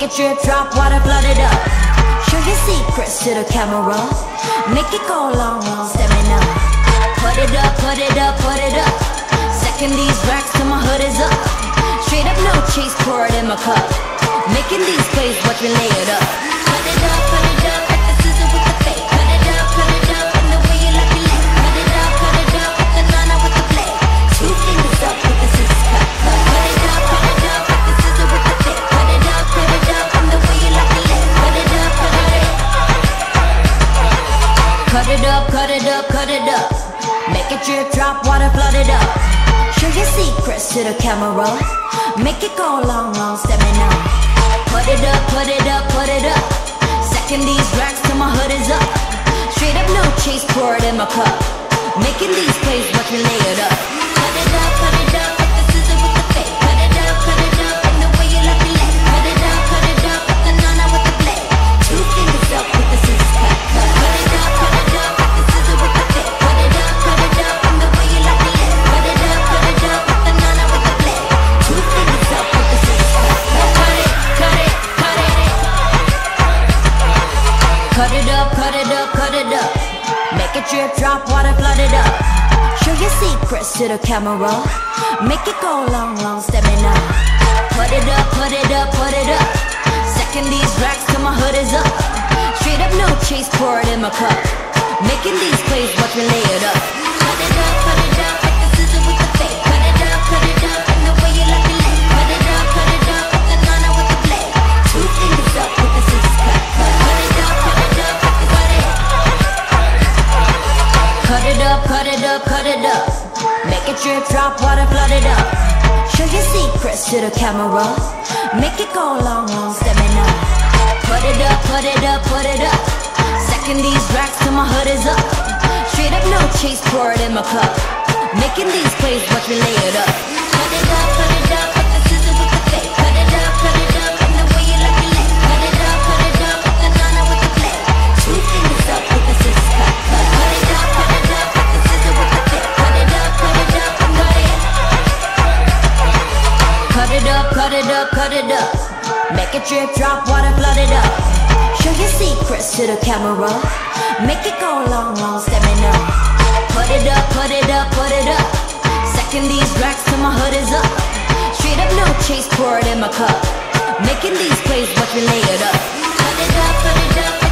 it drip, drop, water, flood it up. Show your secrets to the camera. Make it go long, long, stamina. Put it up, put it up, put it up. Second these racks till my hood is up. Straight up, no cheese, pour it in my cup. Making these plays, watch me lay it up. Put it up, like the scissor with the fake. Cut it up, in the way you like it. Cut it up, with the nana with the blade. Two fingers up with the scissors cut. Put it up, like the scissor with the fake. Cut it up, in the way you like it. Cut it up, cut it up, cut it up, cut it up. Make it drip, drop, water, flood it up. Show your secrets to the camera. Make it go long, long, stamina. Put it up, put it up, put it up. Second these racks till my hood is up. Straight up, no cheese, pour it in my cup. Making these plays, watch me lay it up. Cut it up, like the scissor with the fake. Cut it up, in the way you like it. Cut it up, with the nana with the blade. Two fingers up with the scissors cut. Cut it up, like the scissor with the fake. Cut it up, in the way you like it. Cut it up, with the nana with the blade. Two fingers up with the scissors cut. Cut it. Cut it up, cut it up, cut it up. Make it drip, drop, water, flood it up. Show your secrets to the camera. Make it go long, long, stamina. Put it up, put it up, put it up. Second these racks till my hood is up. Straight up, no cheese, pour it in my cup. Making these plays, watch me lay it up. Cut it up, like the scissor with the fake. Cut it up, in the way you like it. Cut it up, with the nana with the blade. Two fingers up with the scissors cut. Cut it up, cut it up, cut it up, cut it up. Make it drip, drop, water, flood it up. Show your secrets to the camera. Make it go long, long, stamina. Put it up, put it up, put it up. Second these racks till my hood is up. Straight up, no cheese, pour it in my cup. Making these plays, watch me lay it up. Cut it up, like the scissor with the fake. Cut it up, in the way you like it. Cut it up, with the nana with the blade. Two fingers up with the scissors cut. Cut it up, like the scissor with the fake. Cut it up, and cut it. Cut it up, cut it up, cut it up. Make it drip, drop, water, flood it up. Show your secrets to the camera. Make it go long, long, stamina. Put it up, put it up, put it up. Second these racks till my hood is up. Straight up, no cheese, pour it in my cup. Making these plays, watch me lay it up. Cut it up,